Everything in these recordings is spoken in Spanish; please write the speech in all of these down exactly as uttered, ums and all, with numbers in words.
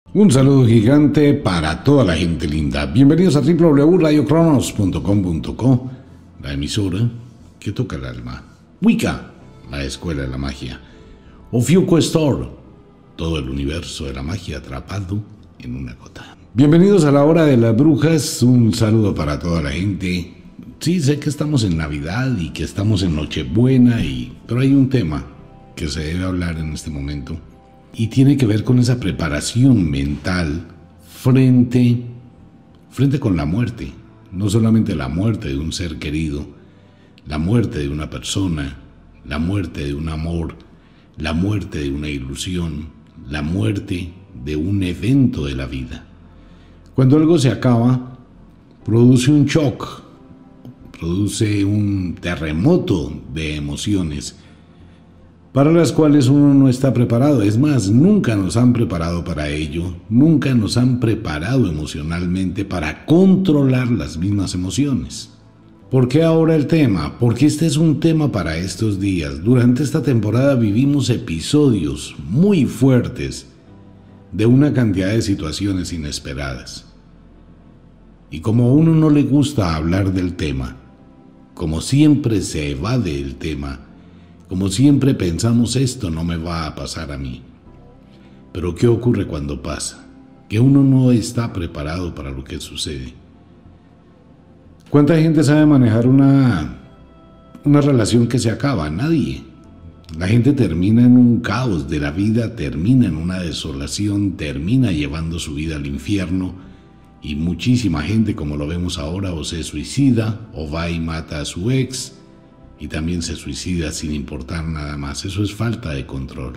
Un saludo gigante para toda la gente linda. Bienvenidos a doble u doble u doble u punto radio cronos punto com punto co, la emisora que toca el alma. Wicca, la escuela de la magia. Ofiuco Store, todo el universo de la magia atrapado en una gota. Bienvenidos a la hora de las brujas. Un saludo para toda la gente. Sí, sé que estamos en Navidad y que estamos en Nochebuena, y, pero hay un tema que se debe hablar en este momento. Y tiene que ver con esa preparación mental frente, frente con la muerte. No solamente la muerte de un ser querido, la muerte de una persona, la muerte de un amor, la muerte de una ilusión, la muerte de un evento de la vida. Cuando algo se acaba, produce un shock, produce un terremoto de emociones para las cuales uno no está preparado. Es más, nunca nos han preparado para ello, nunca nos han preparado emocionalmente para controlar las mismas emociones. ¿Por qué ahora el tema? Porque este es un tema para estos días. Durante esta temporada vivimos episodios muy fuertes de una cantidad de situaciones inesperadas. Y como a uno no le gusta hablar del tema, como siempre se evade el tema, como siempre pensamos, esto no me va a pasar a mí. Pero ¿qué ocurre cuando pasa? Que uno no está preparado para lo que sucede. ¿Cuánta gente sabe manejar una, una relación que se acaba? Nadie. La gente termina en un caos de la vida, termina en una desolación, termina llevando su vida al infierno, y muchísima gente, como lo vemos ahora, o se suicida, o va y mata a su ex, y también se suicida sin importar nada más. Eso es falta de control.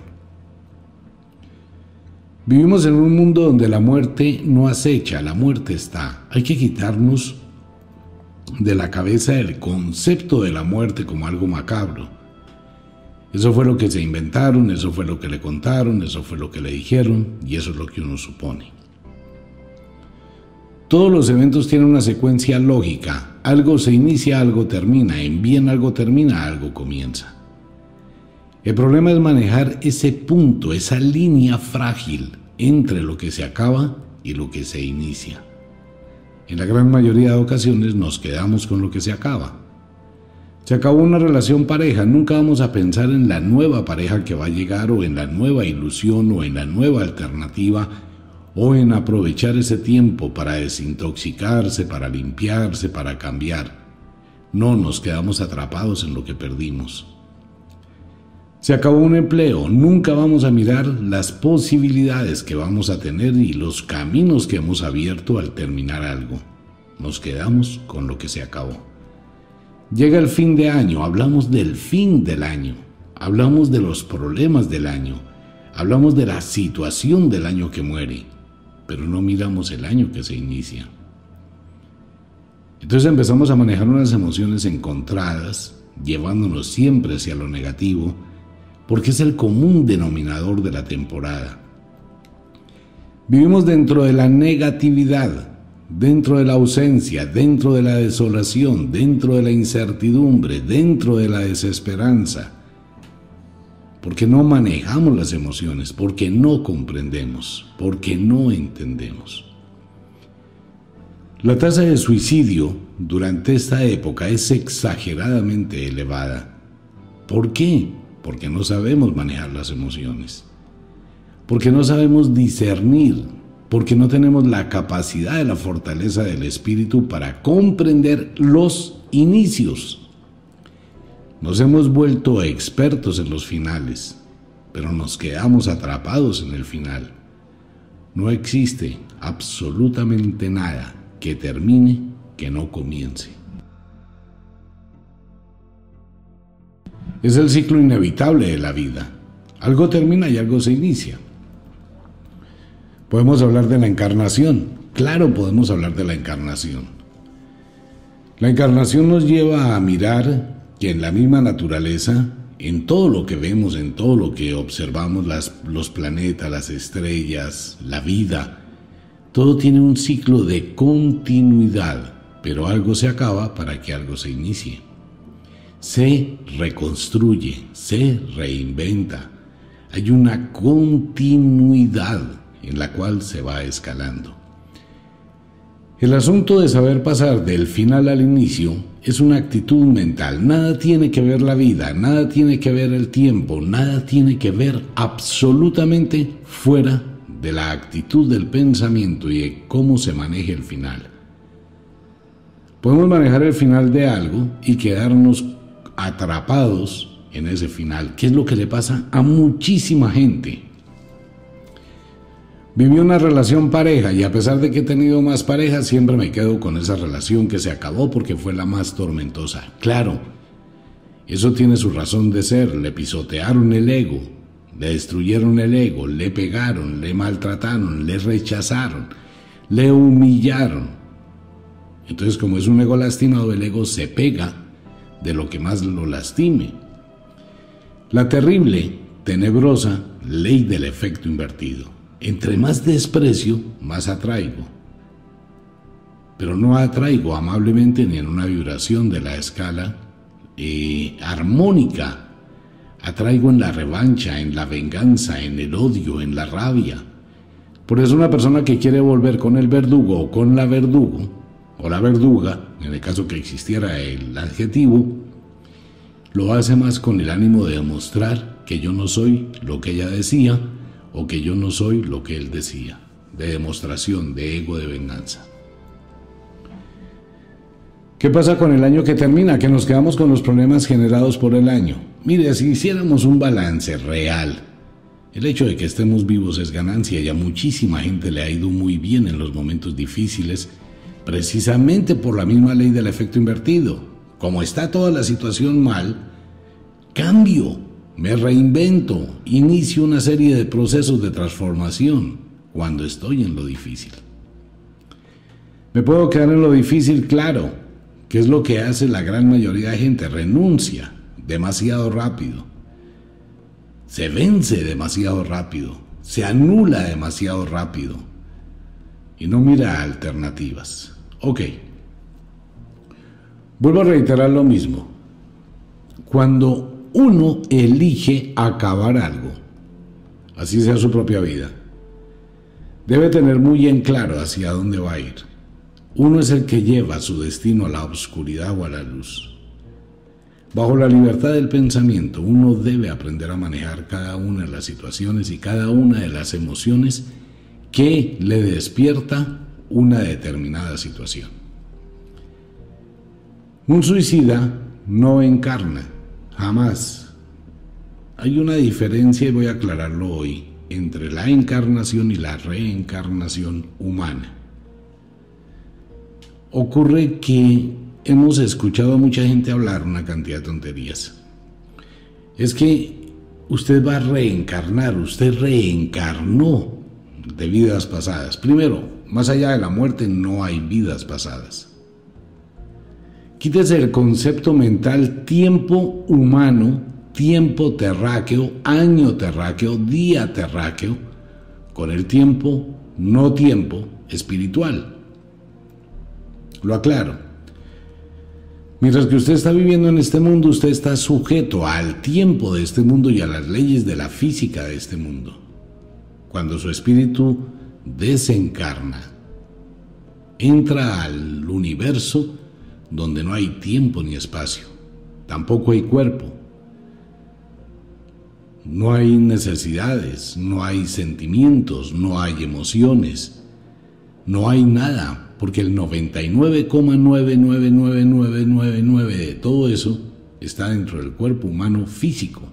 Vivimos en un mundo donde la muerte no acecha, la muerte está. Hay que quitarnos de la cabeza el concepto de la muerte como algo macabro. Eso fue lo que se inventaron, eso fue lo que le contaron, eso fue lo que le dijeron, y eso es lo que uno supone. Todos los eventos tienen una secuencia lógica. Algo se inicia, algo termina. En bien algo termina, algo comienza. El problema es manejar ese punto, esa línea frágil entre lo que se acaba y lo que se inicia. En la gran mayoría de ocasiones nos quedamos con lo que se acaba. Se acabó una relación pareja, nunca vamos a pensar en la nueva pareja que va a llegar, o en la nueva ilusión, o en la nueva alternativa, o en aprovechar ese tiempo para desintoxicarse, para limpiarse, para cambiar. No, nos quedamos atrapados en lo que perdimos. Se acabó un empleo, nunca vamos a mirar las posibilidades que vamos a tener y los caminos que hemos abierto al terminar algo. Nos quedamos con lo que se acabó. Llega el fin de año, hablamos del fin del año, hablamos de los problemas del año, hablamos de la situación del año que muere, pero no miramos el año que se inicia. Entonces empezamos a manejar unas emociones encontradas, llevándonos siempre hacia lo negativo, porque es el común denominador de la temporada. Vivimos dentro de la negatividad, dentro de la ausencia, dentro de la desolación, dentro de la incertidumbre, dentro de la desesperanza, porque no manejamos las emociones, porque no comprendemos, porque no entendemos. La tasa de suicidio durante esta época es exageradamente elevada. ¿Por qué? Porque no sabemos manejar las emociones, porque no sabemos discernir, porque no tenemos la capacidad de la fortaleza del espíritu para comprender los inicios. Nos hemos vuelto expertos en los finales, pero nos quedamos atrapados en el final. No existe absolutamente nada que termine que no comience. Es el ciclo inevitable de la vida. Algo termina y algo se inicia. Podemos hablar de la encarnación. Claro, podemos hablar de la encarnación. La encarnación nos lleva a mirar que en la misma naturaleza, en todo lo que vemos, en todo lo que observamos, las, los planetas, las estrellas, la vida, todo tiene un ciclo de continuidad, pero algo se acaba para que algo se inicie. Se reconstruye, se reinventa. Hay una continuidad en la cual se va escalando. El asunto de saber pasar del final al inicio es una actitud mental. Nada tiene que ver la vida, nada tiene que ver el tiempo, nada tiene que ver absolutamente fuera de la actitud del pensamiento y de cómo se maneja el final. Podemos manejar el final de algo y quedarnos atrapados en ese final, que es lo que le pasa a muchísima gente. Viví una relación pareja y a pesar de que he tenido más parejas, siempre me quedo con esa relación que se acabó porque fue la más tormentosa. Claro, eso tiene su razón de ser. Le pisotearon el ego, le destruyeron el ego, le pegaron, le maltrataron, le rechazaron, le humillaron. Entonces, como es un ego lastimado, el ego se pega de lo que más lo lastime. La terrible, tenebrosa ley del efecto invertido. Entre más desprecio, más atraigo. Pero no atraigo amablemente ni en una vibración de la escala eh, armónica. Atraigo en la revancha, en la venganza, en el odio, en la rabia. Por eso una persona que quiere volver con el verdugo o con la verdugo, o la verduga, en el caso que existiera el adjetivo, lo hace más con el ánimo de demostrar que yo no soy lo que ella decía, o que yo no soy lo que él decía, de demostración, de ego, de venganza. ¿Qué pasa con el año que termina? Que nos quedamos con los problemas generados por el año. Mire, si hiciéramos un balance real, el hecho de que estemos vivos es ganancia y a muchísima gente le ha ido muy bien en los momentos difíciles, precisamente por la misma ley del efecto invertido. Como está toda la situación mal, cambio. Me reinvento, inicio una serie de procesos de transformación cuando estoy en lo difícil. Me puedo quedar en lo difícil, claro, que es lo que hace la gran mayoría de gente, renuncia demasiado rápido, se vence demasiado rápido, se anula demasiado rápido y no mira alternativas. Ok, vuelvo a reiterar lo mismo. Cuando uno elige acabar algo, así sea su propia vida, debe tener muy en claro hacia dónde va a ir. Uno es el que lleva su destino a la oscuridad o a la luz. Bajo la libertad del pensamiento, uno debe aprender a manejar cada una de las situaciones y cada una de las emociones que le despierta una determinada situación. Un suicida no encarna. Jamás. Hay una diferencia, y voy a aclararlo hoy, entre la encarnación y la reencarnación humana. Ocurre que hemos escuchado a mucha gente hablar una cantidad de tonterías. Es que usted va a reencarnar, usted reencarnó de vidas pasadas. Primero, más allá de la muerte no hay vidas pasadas. Quítese el concepto mental tiempo humano, tiempo terráqueo, año terráqueo, día terráqueo, con el tiempo, no tiempo, espiritual. Lo aclaro. Mientras que usted está viviendo en este mundo, usted está sujeto al tiempo de este mundo y a las leyes de la física de este mundo. Cuando su espíritu desencarna, entra al universo donde no hay tiempo ni espacio, tampoco hay cuerpo, no hay necesidades, no hay sentimientos, no hay emociones, no hay nada, porque el noventa y nueve coma nueve nueve nueve nueve nueve nueve de todo eso está dentro del cuerpo humano físico.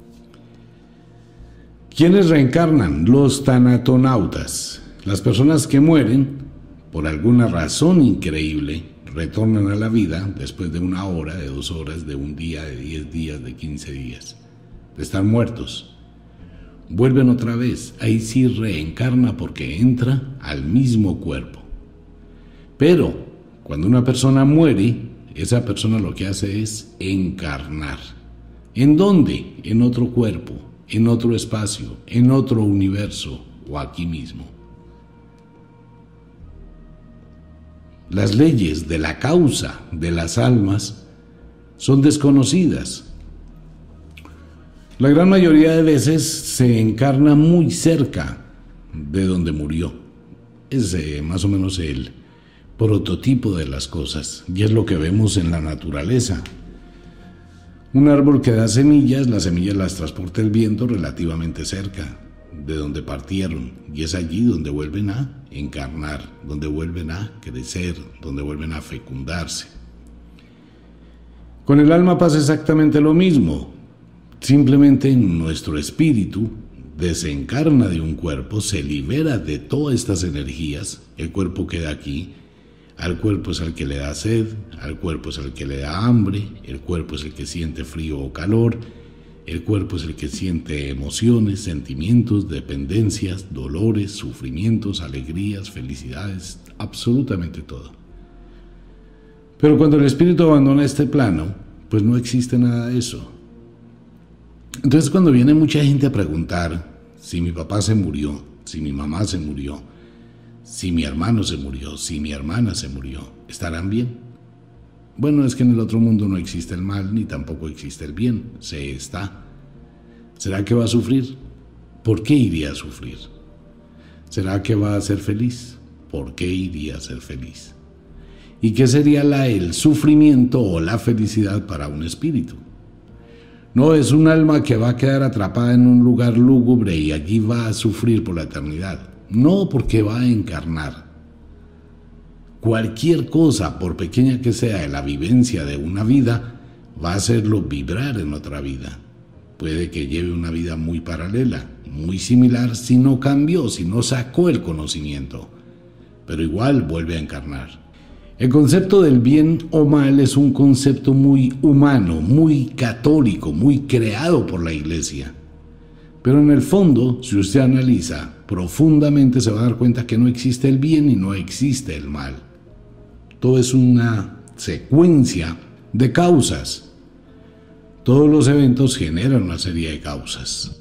¿Quiénes reencarnan? Los tanatonautas, las personas que mueren por alguna razón increíble, retornan a la vida después de una hora, de dos horas, de un día, de diez días, de quince días, de estar muertos. Vuelven otra vez, ahí sí reencarna porque entra al mismo cuerpo. Pero cuando una persona muere, esa persona lo que hace es encarnar. ¿En dónde? En otro cuerpo, en otro espacio, en otro universo o aquí mismo. Las leyes de la causa de las almas son desconocidas. La gran mayoría de veces se encarna muy cerca de donde murió. Es eh, más o menos el prototipo de las cosas, y es lo que vemos en la naturaleza. Un árbol que da semillas, las semillas las transporta el viento relativamente cerca de donde partieron, y es allí donde vuelven a encarnar, donde vuelven a crecer, donde vuelven a fecundarse. Con el alma pasa exactamente lo mismo. Simplemente nuestro espíritu desencarna de un cuerpo, se libera de todas estas energías, el cuerpo queda aquí, al cuerpo es al que le da sed, al cuerpo es al que le da hambre, el cuerpo es el que siente frío o calor, el cuerpo es el que siente emociones, sentimientos, dependencias, dolores, sufrimientos, alegrías, felicidades, absolutamente todo. Pero cuando el espíritu abandona este plano, pues no existe nada de eso. Entonces cuando viene mucha gente a preguntar si mi papá se murió, si mi mamá se murió, si mi hermano se murió, si mi hermana se murió, ¿estarán bien? Bueno, es que en el otro mundo no existe el mal ni tampoco existe el bien, se está. ¿Será que va a sufrir? ¿Por qué iría a sufrir? ¿Será que va a ser feliz? ¿Por qué iría a ser feliz? ¿Y qué sería la, el sufrimiento o la felicidad para un espíritu? No es un alma que va a quedar atrapada en un lugar lúgubre y allí va a sufrir por la eternidad. No, porque va a encarnar. Cualquier cosa, por pequeña que sea en la vivencia de una vida, va a hacerlo vibrar en otra vida. Puede que lleve una vida muy paralela, muy similar si no cambió, si no sacó el conocimiento, pero igual vuelve a encarnar. El concepto del bien o mal es un concepto muy humano, muy católico, muy creado por la Iglesia. Pero en el fondo, si usted analiza profundamente, se va a dar cuenta que no existe el bien y no existe el mal. Todo es una secuencia de causas. Todos los eventos generan una serie de causas.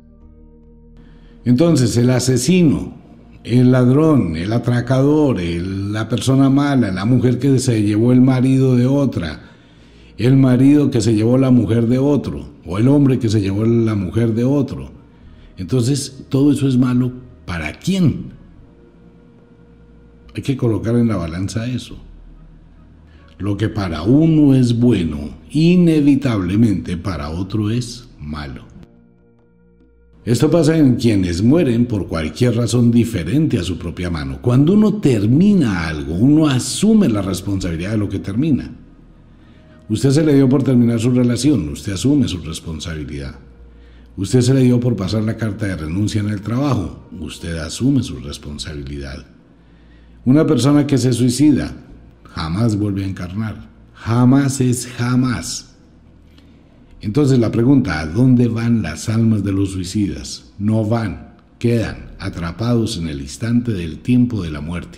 Entonces, el asesino, el ladrón, el atracador, el, la persona mala, la mujer que se llevó el marido de otra, el marido que se llevó la mujer de otro, o el hombre que se llevó la mujer de otro. Entonces, todo eso es malo. ¿Para quién? Hay que colocar en la balanza eso. Lo que para uno es bueno, inevitablemente para otro es malo. Esto pasa en quienes mueren por cualquier razón diferente a su propia mano. Cuando uno termina algo, uno asume la responsabilidad de lo que termina. Usted se le dio por terminar su relación, usted asume su responsabilidad. Usted se le dio por pasar la carta de renuncia en el trabajo, usted asume su responsabilidad. Una persona que se suicida jamás vuelve a encarnar, jamás es jamás. Entonces la pregunta, ¿a dónde van las almas de los suicidas? No van, quedan atrapados en el instante del tiempo de la muerte.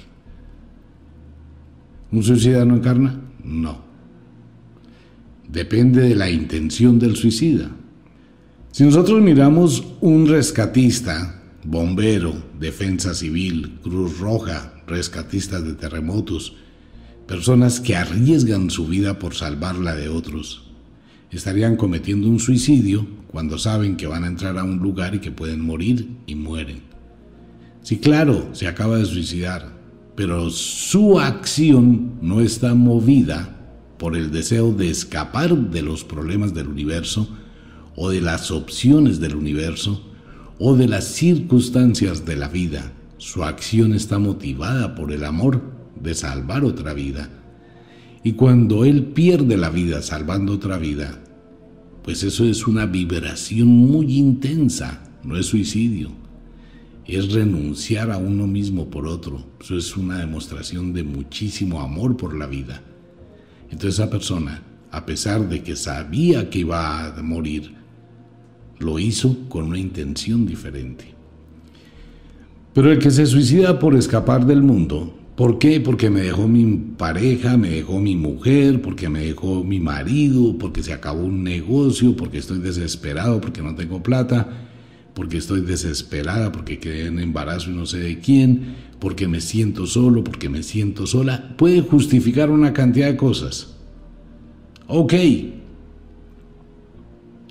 ¿Un suicida no encarna? No. Depende de la intención del suicida. Si nosotros miramos un rescatista, bombero, defensa civil, Cruz Roja, rescatistas de terremotos, personas que arriesgan su vida por salvarla de otros, estarían cometiendo un suicidio cuando saben que van a entrar a un lugar y que pueden morir y mueren. Sí, claro, se acaba de suicidar, pero su acción no está movida por el deseo de escapar de los problemas del universo o de las opciones del universo o de las circunstancias de la vida. Su acción está motivada por el amor de salvar otra vida. Y cuando él pierde la vida salvando otra vida, pues eso es una vibración muy intensa, no es suicidio. Es renunciar a uno mismo por otro. Eso es una demostración de muchísimo amor por la vida. Entonces esa persona, a pesar de que sabía que iba a morir, lo hizo con una intención diferente. Pero el que se suicida por escapar del mundo, ¿por qué? Porque me dejó mi pareja, me dejó mi mujer, porque me dejó mi marido, porque se acabó un negocio, porque estoy desesperado, porque no tengo plata, porque estoy desesperada, porque quedé en embarazo y no sé de quién, porque me siento solo, porque me siento sola. Puede justificar una cantidad de cosas. Ok.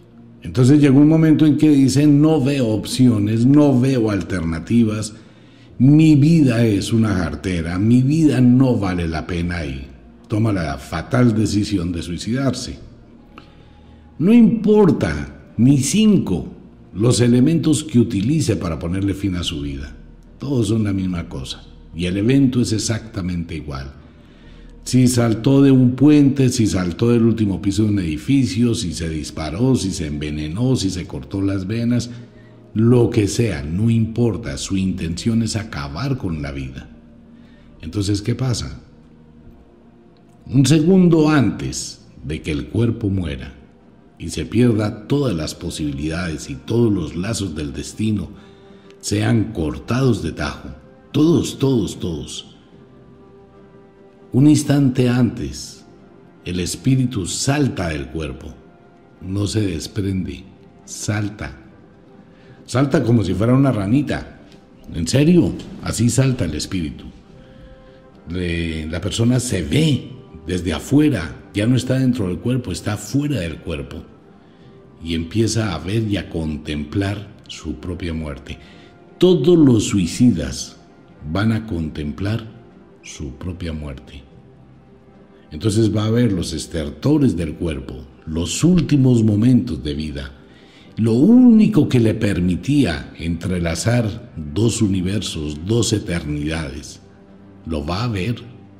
Entonces llegó un momento en que dice, no veo opciones, no veo alternativas, mi vida es una jartera, mi vida no vale la pena y toma la fatal decisión de suicidarse. No importa ni cinco los elementos que utilice para ponerle fin a su vida, todos son la misma cosa y el evento es exactamente igual. Si saltó de un puente, si saltó del último piso de un edificio, si se disparó, si se envenenó, si se cortó las venas, lo que sea, no importa, su intención es acabar con la vida. Entonces, ¿qué pasa? Un segundo antes de que el cuerpo muera y se pierda todas las posibilidades y todos los lazos del destino sean cortados de tajo, todos, todos, todos. Un instante antes, el espíritu salta del cuerpo, no se desprende, salta. Salta como si fuera una ranita. En serio, así salta el espíritu. La persona se ve desde afuera, ya no está dentro del cuerpo, está fuera del cuerpo. Y empieza a ver y a contemplar su propia muerte. Todos los suicidas van a contemplar su propia muerte. Entonces va a ver los estertores del cuerpo, los últimos momentos de vida, lo único que le permitía entrelazar dos universos, dos eternidades. Lo va a ver.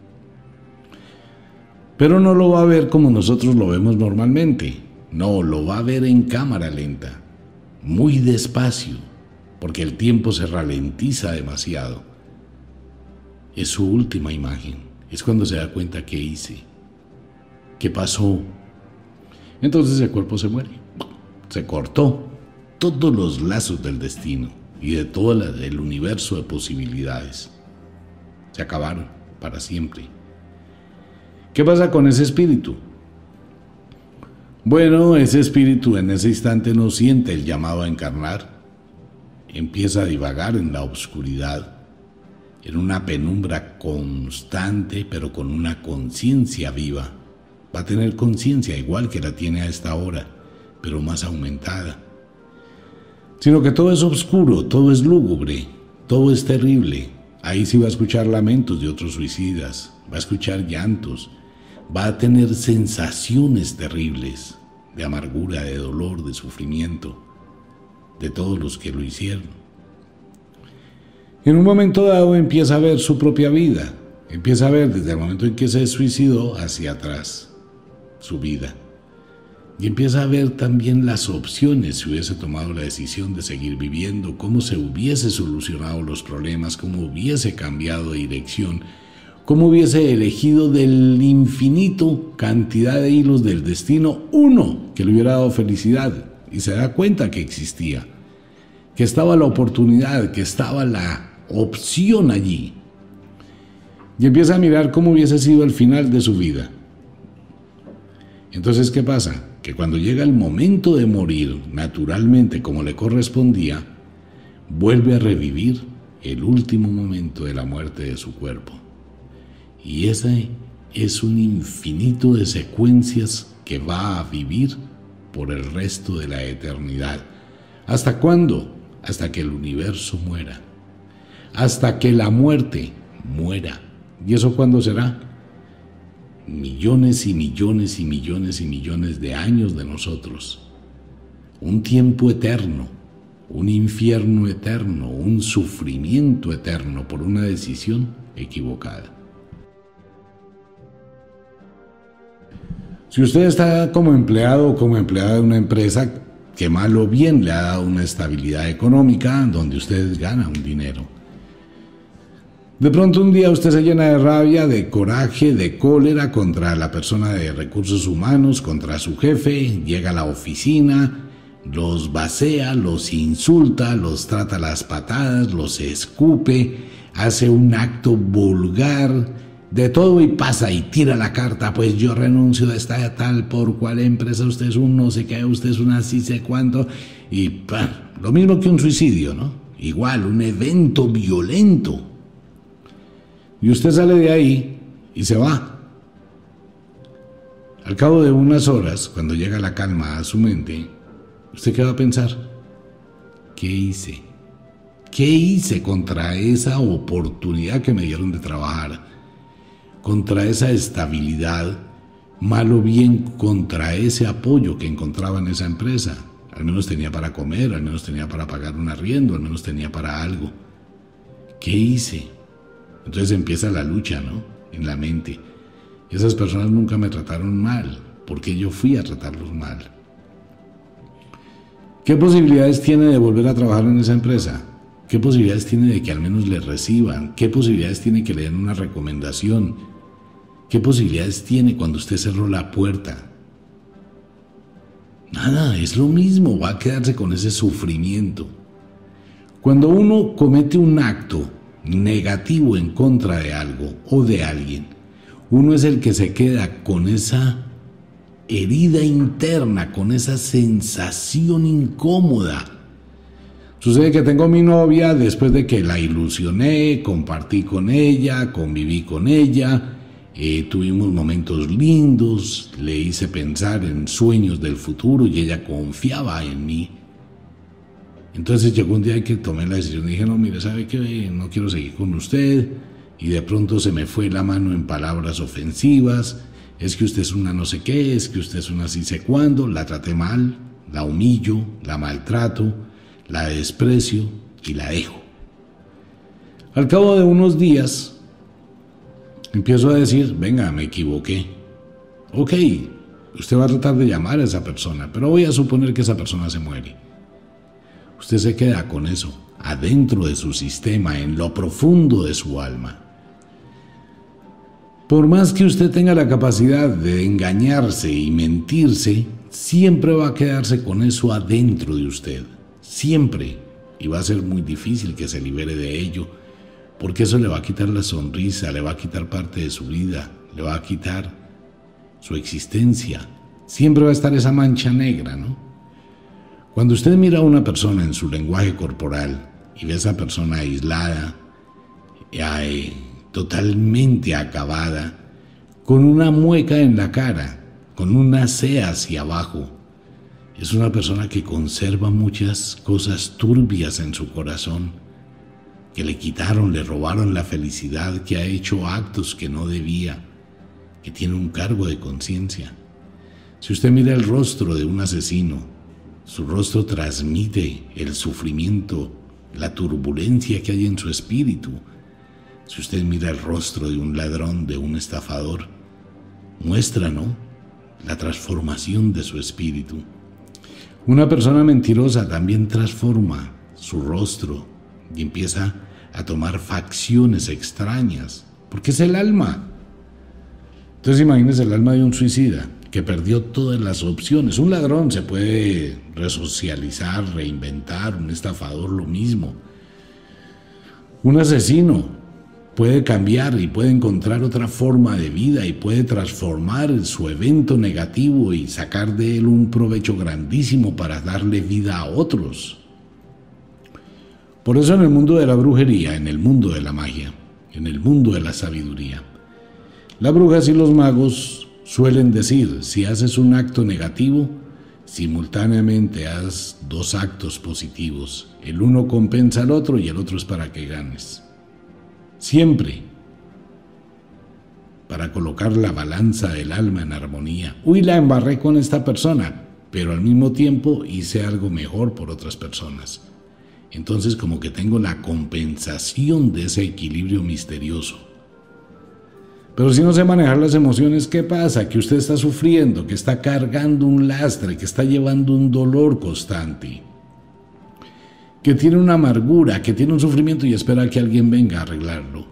Pero no lo va a ver como nosotros lo vemos normalmente. No, lo va a ver en cámara lenta, muy despacio, porque el tiempo se ralentiza demasiado. Es su última imagen. Es cuando se da cuenta qué hice, qué pasó. Entonces el cuerpo se muere. Se cortó todos los lazos del destino y de todo el universo de posibilidades. Se acabaron para siempre. ¿Qué pasa con ese espíritu? Bueno, ese espíritu en ese instante no siente el llamado a encarnar. Empieza a divagar en la oscuridad, en una penumbra constante, pero con una conciencia viva. Va a tener conciencia igual que la tiene a esta hora, pero más aumentada. Sino que todo es oscuro, todo es lúgubre, todo es terrible. Ahí sí va a escuchar lamentos de otros suicidas, va a escuchar llantos, va a tener sensaciones terribles de amargura, de dolor, de sufrimiento, de todos los que lo hicieron. En un momento dado empieza a ver su propia vida, empieza a ver desde el momento en que se suicidó hacia atrás su vida. Y empieza a ver también las opciones si hubiese tomado la decisión de seguir viviendo, cómo se hubiese solucionado los problemas, cómo hubiese cambiado de dirección, cómo hubiese elegido del infinito cantidad de hilos del destino uno que le hubiera dado felicidad. Y se da cuenta que existía, que estaba la oportunidad, que estaba la opción allí. Y empieza a mirar cómo hubiese sido el final de su vida. Entonces, ¿qué pasa? Que cuando llega el momento de morir, naturalmente como le correspondía, vuelve a revivir el último momento de la muerte de su cuerpo. Y ese es un infinito de secuencias que va a vivir por el resto de la eternidad. ¿Hasta cuándo? Hasta que el universo muera. Hasta que la muerte muera. ¿Y eso cuándo será? Millones y millones y millones y millones de años de nosotros. Un tiempo eterno, un infierno eterno, un sufrimiento eterno por una decisión equivocada. Si usted está como empleado o como empleada de una empresa que mal o bien le ha dado una estabilidad económica donde usted gana un dinero, de pronto un día usted se llena de rabia, de coraje, de cólera contra la persona de recursos humanos, contra su jefe, llega a la oficina, los vacía, los insulta, los trata a las patadas, los escupe, hace un acto vulgar, de todo y pasa y tira la carta, pues yo renuncio de esta tal por cual empresa, usted es un no sé qué, usted es un así sé cuánto, y bah, lo mismo que un suicidio, ¿no? Igual, un evento violento. Y usted sale de ahí y se va. Al cabo de unas horas, cuando llega la calma a su mente, ¿Usted qué va a pensar? ¿Qué hice? ¿Qué hice contra esa oportunidad que me dieron de trabajar? Contra esa estabilidad, mal o bien contra ese apoyo que encontraba en esa empresa. Al menos tenía para comer, al menos tenía para pagar un arriendo, al menos tenía para algo. ¿Qué hice? Entonces empieza la lucha, ¿no? En la mente. Esas personas nunca me trataron mal, porque yo fui a tratarlos mal. ¿Qué posibilidades tiene de volver a trabajar en esa empresa? ¿Qué posibilidades tiene de que al menos le reciban? ¿Qué posibilidades tiene que le den una recomendación? ¿Qué posibilidades tiene cuando usted cerró la puerta? Nada, es lo mismo, va a quedarse con ese sufrimiento. Cuando uno comete un acto negativo en contra de algo o de alguien, uno es el que se queda con esa herida interna, con esa sensación incómoda. Sucede que tengo mi novia después de que la ilusioné, compartí con ella, conviví con ella, eh, tuvimos momentos lindos, le hice pensar en sueños del futuro y ella confiaba en mí. Entonces llegó un día que tomé la decisión y dije, no, mire, ¿sabe qué? No quiero seguir con usted. Y de pronto se me fue la mano en palabras ofensivas. Es que usted es una no sé qué, es que usted es una sí sé cuándo. La traté mal, la humillo, la maltrato, la desprecio y la dejo. Al cabo de unos días, empiezo a decir, venga, me equivoqué. Ok, usted va a tratar de llamar a esa persona, pero voy a suponer que esa persona se muere. Usted se queda con eso, adentro de su sistema, en lo profundo de su alma. Por más que usted tenga la capacidad de engañarse y mentirse, siempre va a quedarse con eso adentro de usted. Siempre. Y va a ser muy difícil que se libere de ello, porque eso le va a quitar la sonrisa, le va a quitar parte de su vida, le va a quitar su existencia. Siempre va a estar esa mancha negra, ¿no? Cuando usted mira a una persona en su lenguaje corporal y ve a esa persona aislada, eh, totalmente acabada, con una mueca en la cara, con una C hacia abajo, es una persona que conserva muchas cosas turbias en su corazón, que le quitaron, le robaron la felicidad, que ha hecho actos que no debía, que tiene un cargo de conciencia. Si usted mira el rostro de un asesino, su rostro transmite el sufrimiento, la turbulencia que hay en su espíritu. Si usted mira el rostro de un ladrón, de un estafador, muestra, ¿no?, la transformación de su espíritu. Una persona mentirosa también transforma su rostro y empieza a tomar facciones extrañas, porque es el alma. Entonces imagínese el alma de un suicida que perdió todas las opciones. Un ladrón se puede resocializar, reinventar, un estafador lo mismo. Un asesino puede cambiar y puede encontrar otra forma de vida y puede transformar su evento negativo y sacar de él un provecho grandísimo para darle vida a otros. Por eso en el mundo de la brujería, en el mundo de la magia, en el mundo de la sabiduría, las brujas y los magos suelen decir, si haces un acto negativo, simultáneamente haz dos actos positivos. El uno compensa al otro y el otro es para que ganes. Siempre. Para colocar la balanza del alma en armonía. Uy, la embarré con esta persona, pero al mismo tiempo hice algo mejor por otras personas. Entonces como que tengo la compensación de ese equilibrio misterioso. Pero si no sé manejar las emociones, ¿qué pasa? Que usted está sufriendo, que está cargando un lastre, que está llevando un dolor constante, que tiene una amargura, que tiene un sufrimiento y espera que alguien venga a arreglarlo.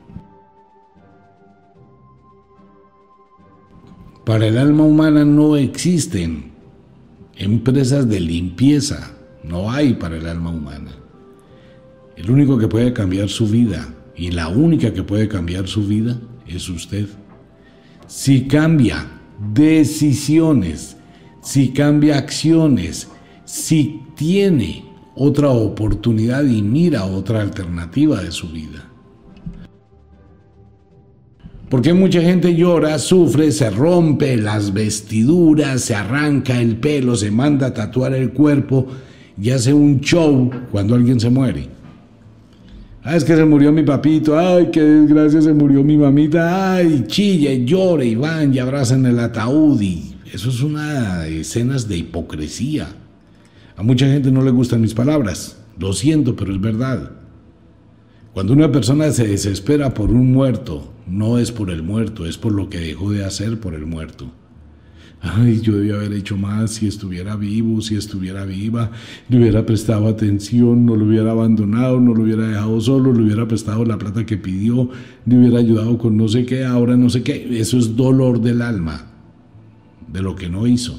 Para el alma humana no existen empresas de limpieza, no hay para el alma humana. El único que puede cambiar su vida y la única que puede cambiar su vida es usted. Si cambia decisiones, si cambia acciones, si tiene otra oportunidad y mira otra alternativa de su vida. Porque mucha gente llora, sufre, se rompe las vestiduras, se arranca el pelo, se manda a tatuar el cuerpo y hace un show cuando alguien se muere. Ah, es que se murió mi papito, ay, qué desgracia, se murió mi mamita, ay, chilla y llora y van y abrazan el ataúd. Y eso es una de escenas de hipocresía. A mucha gente no le gustan mis palabras, lo siento, pero es verdad. Cuando una persona se desespera por un muerto, no es por el muerto, es por lo que dejó de hacer por el muerto. Ay, yo debía haber hecho más si estuviera vivo, si estuviera viva, le hubiera prestado atención, no lo hubiera abandonado, no lo hubiera dejado solo, le hubiera prestado la plata que pidió, le hubiera ayudado con no sé qué, ahora no sé qué. Eso es dolor del alma, de lo que no hizo.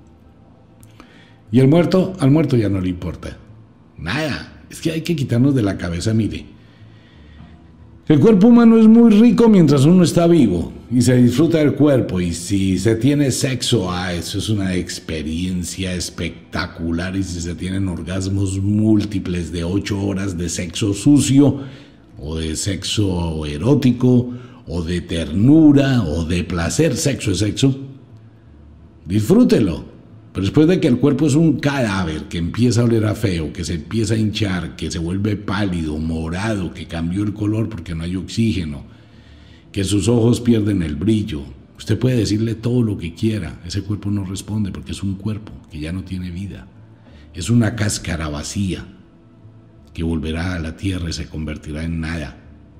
Y el muerto, al muerto ya no le importa. Nada, es que hay que quitarnos de la cabeza, mire. El cuerpo humano es muy rico mientras uno está vivo y se disfruta del cuerpo, y si se tiene sexo, ah, eso es una experiencia espectacular, y si se tienen orgasmos múltiples de ocho horas de sexo sucio o de sexo erótico o de ternura o de placer, sexo es sexo, disfrútelo. Pero después de que el cuerpo es un cadáver que empieza a oler a feo, que se empieza a hinchar, que se vuelve pálido, morado, que cambió el color porque no hay oxígeno, que sus ojos pierden el brillo, usted puede decirle todo lo que quiera, ese cuerpo no responde porque es un cuerpo que ya no tiene vida. Es una cáscara vacía que volverá a la tierra y se convertirá en nada.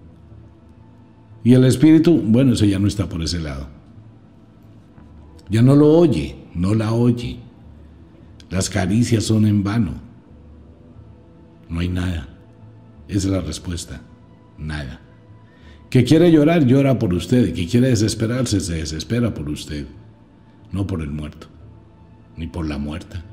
Y el espíritu, bueno, eso ya no está por ese lado. Ya no lo oye, no la oye. Las caricias son en vano. No hay nada. Esa es la respuesta. Nada. Que quiere llorar, llora por usted. Que quiere desesperarse, se desespera por usted. No por el muerto, ni por la muerta.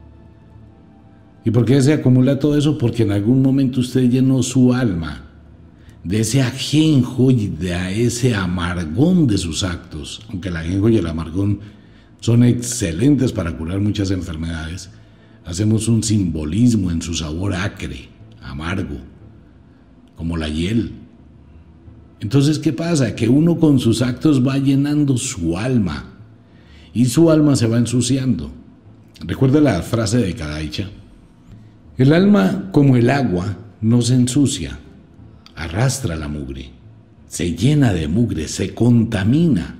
¿Y por qué se acumula todo eso? Porque en algún momento usted llenó su alma de ese ajenjo y de ese amargón de sus actos. Aunque el ajenjo y el amargón son excelentes para curar muchas enfermedades, hacemos un simbolismo en su sabor acre, amargo, como la hiel. Entonces, ¿qué pasa? Que uno con sus actos va llenando su alma y su alma se va ensuciando. Recuerda la frase de Kadaicha: el alma, como el agua, no se ensucia, arrastra la mugre, se llena de mugre, se contamina.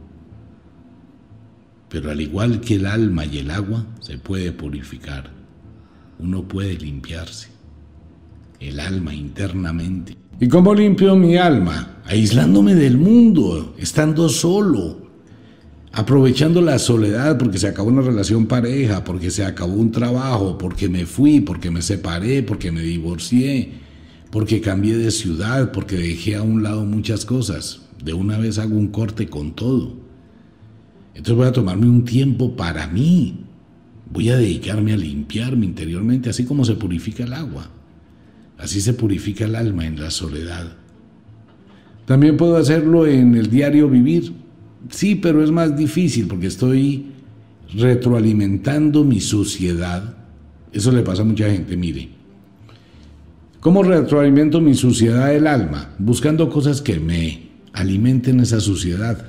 Pero al igual que el alma y el agua, se puede purificar. Uno puede limpiarse. El alma internamente. ¿Y cómo limpio mi alma? Aislándome del mundo, estando solo, aprovechando la soledad porque se acabó una relación pareja, porque se acabó un trabajo, porque me fui, porque me separé, porque me divorcié, porque cambié de ciudad, porque dejé a un lado muchas cosas. De una vez hago un corte con todo. Entonces voy a tomarme un tiempo para mí. Voy a dedicarme a limpiarme interiormente, así como se purifica el agua. Así se purifica el alma en la soledad. También puedo hacerlo en el diario vivir. Sí, pero es más difícil porque estoy retroalimentando mi suciedad. Eso le pasa a mucha gente, mire. ¿Cómo retroalimento mi suciedad del alma? Buscando cosas que me alimenten esa suciedad.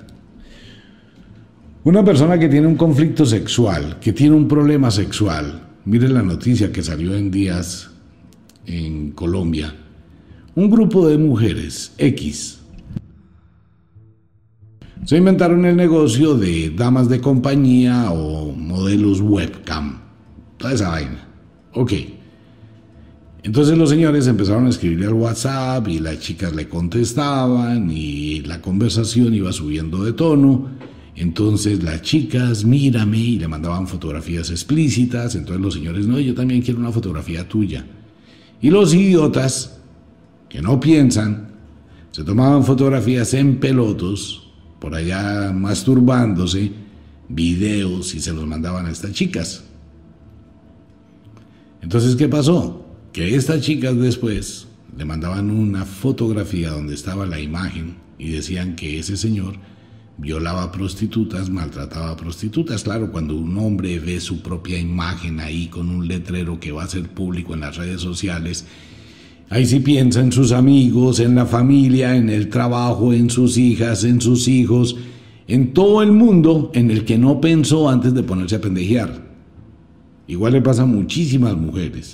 Una persona que tiene un conflicto sexual, que tiene un problema sexual, mire la noticia que salió en días en Colombia. Un grupo de mujeres X se inventaron el negocio de damas de compañía o modelos webcam, toda esa vaina. Ok. Entonces los señores empezaron a escribirle al WhatsApp y las chicas le contestaban y la conversación iba subiendo de tono. Entonces las chicas, mírame, y le mandaban fotografías explícitas. Entonces los señores, no, yo también quiero una fotografía tuya. Y los idiotas, que no piensan, se tomaban fotografías en pelotos, por allá masturbándose, videos, y se los mandaban a estas chicas. Entonces, ¿qué pasó? Que estas chicas después le mandaban una fotografía donde estaba la imagen y decían que ese señor violaba prostitutas, maltrataba a prostitutas. Claro, cuando un hombre ve su propia imagen ahí con un letrero que va a ser público en las redes sociales, Ahí sí piensa en sus amigos, en la familia, en el trabajo, en sus hijas, en sus hijos, en todo el mundo en el que no pensó antes de ponerse a pendejear. Igual le pasa a muchísimas mujeres.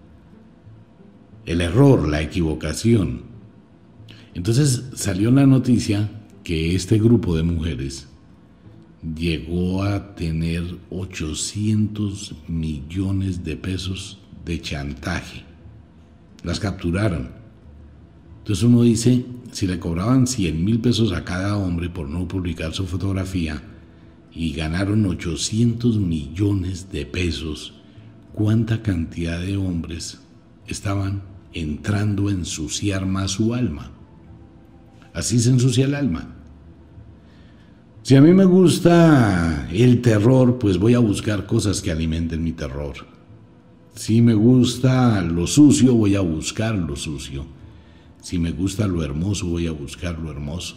El error, la equivocación. Entonces salió la noticia que este grupo de mujeres llegó a tener ochocientos millones de pesos de chantaje. Las capturaron. Entonces uno dice, si le cobraban cien mil pesos a cada hombre por no publicar su fotografía y ganaron ochocientos millones de pesos, ¿cuánta cantidad de hombres estaban entrando a ensuciar más su alma? Así se ensucia el alma. Si a mí me gusta el terror, pues voy a buscar cosas que alimenten mi terror. Si me gusta lo sucio, voy a buscar lo sucio. Si me gusta lo hermoso, voy a buscar lo hermoso.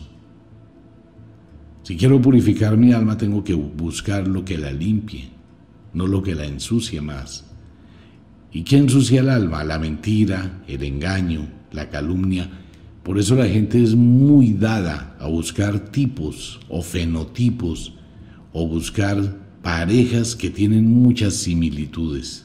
Si quiero purificar mi alma, tengo que buscar lo que la limpie, no lo que la ensucie más. ¿Y qué ensucia el alma? La mentira, el engaño, la calumnia. Por eso la gente es muy dada a buscar tipos o fenotipos o buscar parejas que tienen muchas similitudes.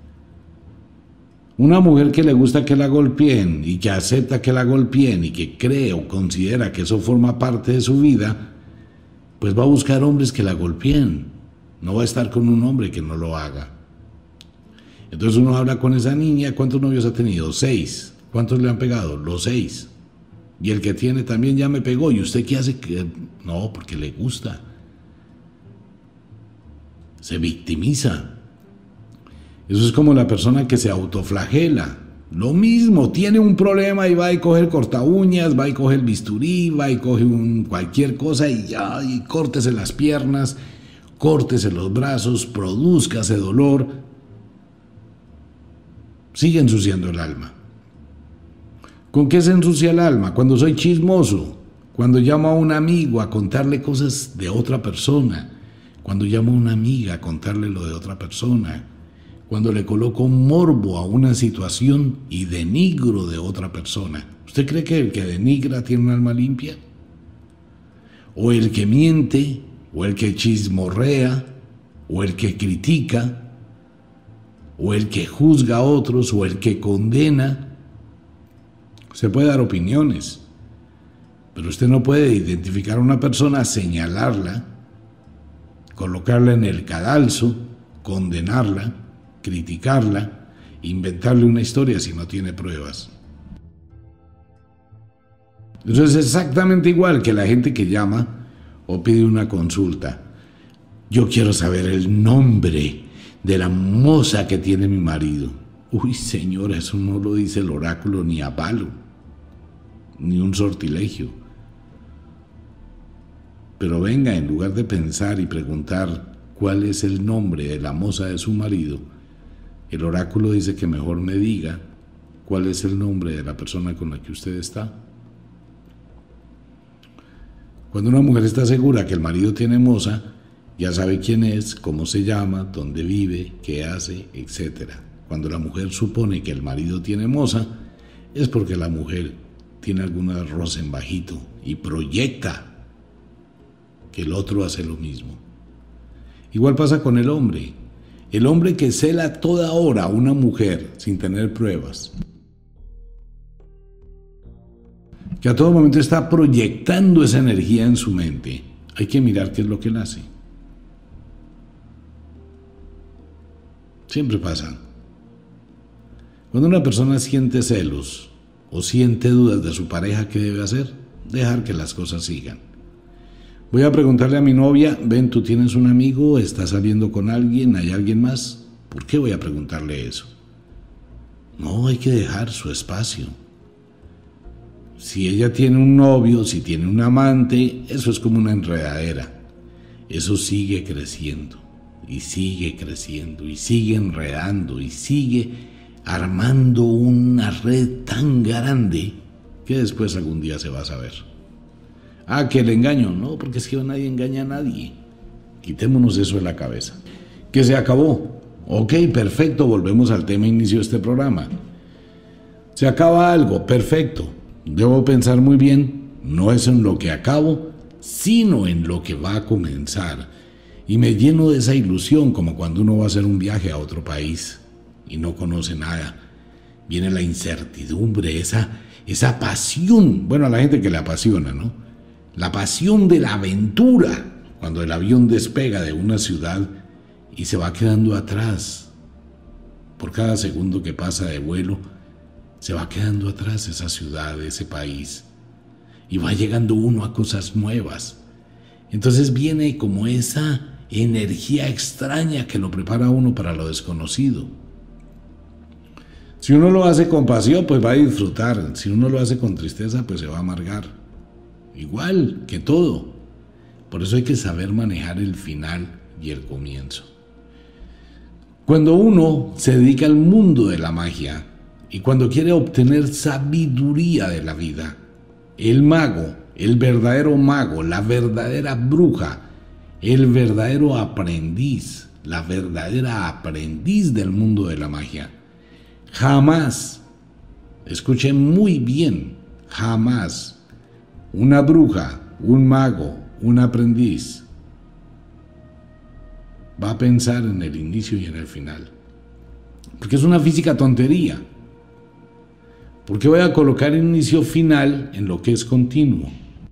Una mujer que le gusta que la golpeen y que acepta que la golpeen y que cree o considera que eso forma parte de su vida, pues va a buscar hombres que la golpeen. No va a estar con un hombre que no lo haga. Entonces uno habla con esa niña, ¿cuántos novios ha tenido? Seis. ¿Cuántos le han pegado? Los seis. Y el que tiene también ya me pegó. ¿Y usted qué hace? No, porque le gusta. Se victimiza. Eso es como la persona que se autoflagela. Lo mismo, tiene un problema y va y coge el corta uñas, va y coge el bisturí, va y coge un cualquier cosa y ya, y córtese las piernas, córtese los brazos, produzcase dolor. Sigue ensuciando el alma. ¿Con qué se ensucia el alma? Cuando soy chismoso, cuando llamo a un amigo a contarle cosas de otra persona, cuando llamo a una amiga a contarle lo de otra persona, cuando le coloco morbo a una situación y denigro de otra persona. ¿Usted cree que el que denigra tiene un alma limpia? ¿O el que miente? ¿O el que chismorrea? ¿O el que critica? ¿O el que juzga a otros? ¿O el que condena? Se puede dar opiniones, pero usted no puede identificar a una persona, señalarla, colocarla en el cadalso, condenarla, criticarla, inventarle una historia si no tiene pruebas. Eso es exactamente igual que la gente que llama o pide una consulta. Yo quiero saber el nombre de la moza que tiene mi marido. Uy, señora, eso no lo dice el oráculo ni a palo, ni un sortilegio. Pero venga, en lugar de pensar y preguntar cuál es el nombre de la moza de su marido, el oráculo dice que mejor me diga cuál es el nombre de la persona con la que usted está. Cuando una mujer está segura que el marido tiene moza, ya sabe quién es, cómo se llama, dónde vive, qué hace, etcétera. Cuando la mujer supone que el marido tiene moza, es porque la mujer tiene alguna rosa en bajito y proyecta que el otro hace lo mismo. Igual pasa con el hombre. El hombre que cela toda hora a una mujer sin tener pruebas, que a todo momento está proyectando esa energía en su mente, hay que mirar qué es lo que él hace. Siempre pasa. Cuando una persona siente celos o siente dudas de su pareja, ¿qué debe hacer? Dejar que las cosas sigan. Voy a preguntarle a mi novia, ven, ¿tú tienes un amigo? ¿Estás saliendo con alguien? ¿Hay alguien más? ¿Por qué voy a preguntarle eso? No, hay que dejar su espacio. Si ella tiene un novio, si tiene un amante, eso es como una enredadera. Eso sigue creciendo, y sigue creciendo, y sigue enredando, y sigue armando una red tan grande que después algún día se va a saber. Ah, que el engaño. No, porque es que nadie engaña a nadie. Quitémonos eso de la cabeza. Que se acabó. Ok, perfecto, volvemos al tema inicio de este programa. Se acaba algo, perfecto. Debo pensar muy bien, no es en lo que acabo, sino en lo que va a comenzar. Y me lleno de esa ilusión, como cuando uno va a hacer un viaje a otro país y no conoce nada. Viene la incertidumbre, esa, esa pasión, bueno, a la gente que le apasiona, ¿no? La pasión de la aventura, cuando el avión despega de una ciudad y se va quedando atrás. Por cada segundo que pasa de vuelo, se va quedando atrás esa ciudad, ese país. Y va llegando uno a cosas nuevas. Entonces viene como esa energía extraña que lo prepara a uno para lo desconocido. Si uno lo hace con pasión, pues va a disfrutar. Si uno lo hace con tristeza, pues se va a amargar. Igual que todo. Por eso hay que saber manejar el final y el comienzo. Cuando uno se dedica al mundo de la magia y cuando quiere obtener sabiduría de la vida, el mago, el verdadero mago, la verdadera bruja, el verdadero aprendiz, la verdadera aprendiz del mundo de la magia, jamás, escuchen muy bien, jamás una bruja, un mago, un aprendiz va a pensar en el inicio y en el final. Porque es una física tontería. ¿Por qué voy a colocar inicio final en lo que es continuo?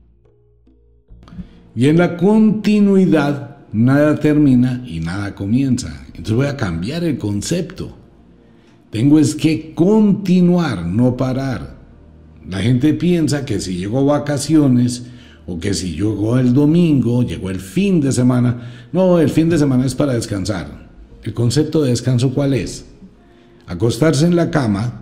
Y en la continuidad nada termina y nada comienza. Entonces voy a cambiar el concepto. Tengo es que continuar, no parar. La gente piensa que si llegó vacaciones o que si llegó el domingo, llegó el fin de semana. No, el fin de semana es para descansar. ¿El concepto de descanso cuál es? Acostarse en la cama,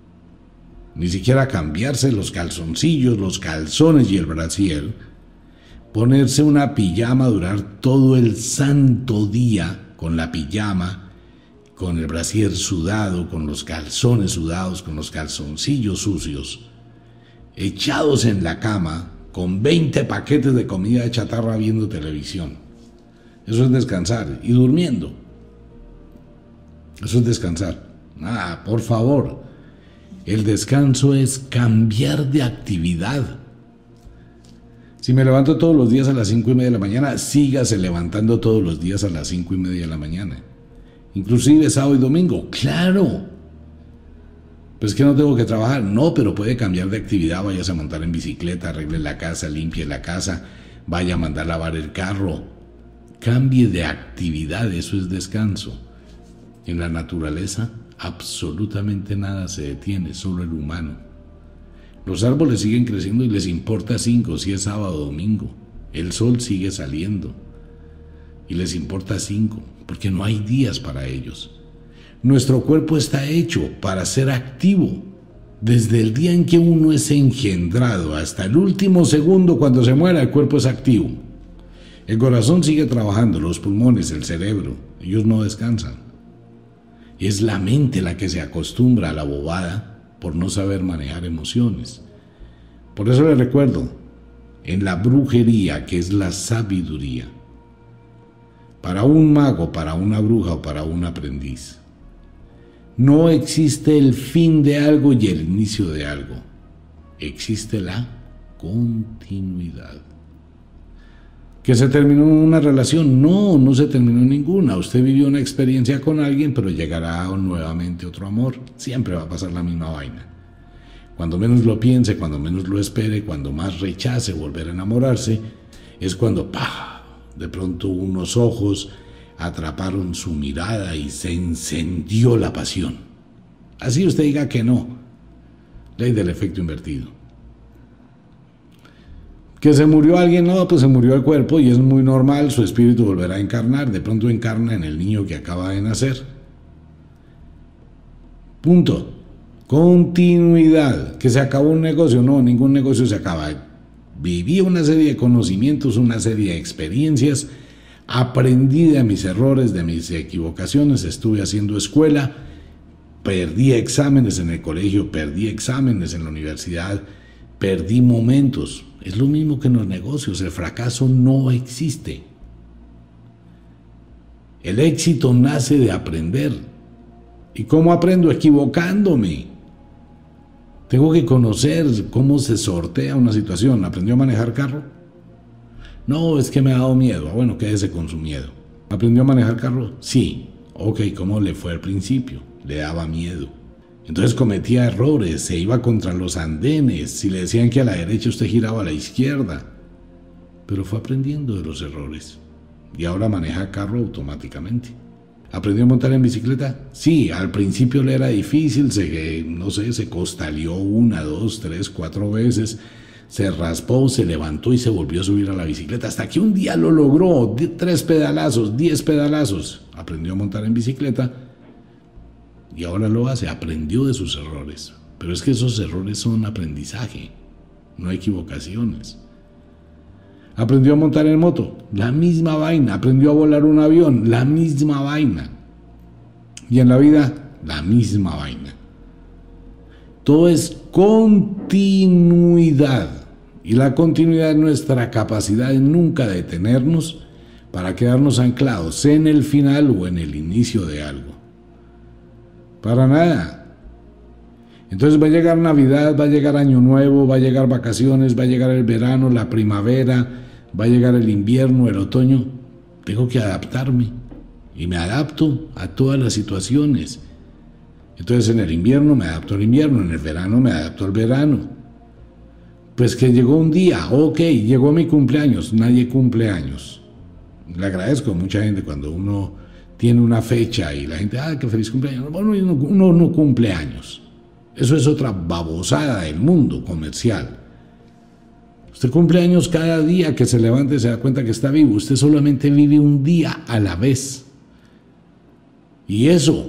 ni siquiera cambiarse los calzoncillos, los calzones y el brasier, ponerse una pijama, durar todo el santo día con la pijama, con el brasier sudado, con los calzones sudados, con los calzoncillos sucios, echados en la cama, con veinte paquetes de comida de chatarra viendo televisión. Eso es descansar. Y durmiendo. Eso es descansar. Ah, por favor. El descanso es cambiar de actividad. Si me levanto todos los días a las cinco y media de la mañana, sígase levantando todos los días a las cinco y media de la mañana. Inclusive sábado y domingo. ¡Claro! Pues que no tengo que trabajar. No, pero puede cambiar de actividad. Vayas a montar en bicicleta, arregle la casa, limpie la casa, vaya a mandar lavar el carro. Cambie de actividad, eso es descanso. En la naturaleza, absolutamente nada se detiene, solo el humano. Los árboles siguen creciendo y les importa cinco si es sábado o domingo. El sol sigue saliendo y les importa cinco, porque no hay días para ellos. Nuestro cuerpo está hecho para ser activo. Desde el día en que uno es engendrado hasta el último segundo cuando se muera, el cuerpo es activo. El corazón sigue trabajando, los pulmones, el cerebro, ellos no descansan. Es la mente la que se acostumbra a la bobada por no saber manejar emociones. Por eso les recuerdo, en la brujería, que es la sabiduría, para un mago, para una bruja o para un aprendiz, no existe el fin de algo y el inicio de algo. Existe la continuidad. ¿Que se terminó una relación? No, no se terminó ninguna. Usted vivió una experiencia con alguien, pero llegará nuevamente otro amor. Siempre va a pasar la misma vaina. Cuando menos lo piense, cuando menos lo espere, cuando más rechace volver a enamorarse, es cuando ¡pah!, de pronto unos ojos atraparon su mirada y se encendió la pasión. Así usted diga que no. Ley del efecto invertido. ¿Que se murió alguien? No, pues se murió el cuerpo y es muy normal, su espíritu volverá a encarnar. De pronto encarna en el niño que acaba de nacer. Punto. Continuidad. ¿Que se acabó un negocio? No, ningún negocio se acaba. Viví una serie de conocimientos, una serie de experiencias. Aprendí de mis errores, de mis equivocaciones, estuve haciendo escuela, perdí exámenes en el colegio, perdí exámenes en la universidad, perdí momentos. Es lo mismo que en los negocios, el fracaso no existe. El éxito nace de aprender. ¿Y cómo aprendo? Equivocándome. Tengo que conocer cómo se sortea una situación. ¿Aprendió a manejar carro? No, es que me ha dado miedo. Bueno, quédese con su miedo. ¿Aprendió a manejar carro? Sí. Ok, ¿cómo le fue al principio? Le daba miedo. Entonces cometía errores, se iba contra los andenes. Si le decían que a la derecha, usted giraba a la izquierda. Pero fue aprendiendo de los errores. Y ahora maneja carro automáticamente. ¿Aprendió a montar en bicicleta? Sí, al principio le era difícil, se, no sé, se costaleó una, dos, tres, cuatro veces, se raspó, se levantó y se volvió a subir a la bicicleta, hasta que un día lo logró, tres pedalazos, diez pedalazos, aprendió a montar en bicicleta y ahora lo hace, aprendió de sus errores. Pero es que esos errores son aprendizaje, no equivocaciones. Aprendió a montar en moto, la misma vaina. Aprendió a volar un avión, la misma vaina. Y en la vida, la misma vaina. Todo es continuidad. Y la continuidad es nuestra capacidad de nunca detenernos para quedarnos anclados en el final o en el inicio de algo. Para nada. Entonces va a llegar Navidad, va a llegar Año Nuevo, va a llegar vacaciones, va a llegar el verano, la primavera, va a llegar el invierno, el otoño. Tengo que adaptarme y me adapto a todas las situaciones. Entonces en el invierno me adapto al invierno, en el verano me adapto al verano. Pues que llegó un día, ok, llegó mi cumpleaños, nadie cumple años. Le agradezco a mucha gente cuando uno tiene una fecha y la gente, ah, qué feliz cumpleaños. Bueno, uno, uno no cumple años. Eso es otra babosada del mundo comercial. Usted cumple años cada día que se levante y se da cuenta que está vivo. Usted solamente vive un día a la vez. Y eso,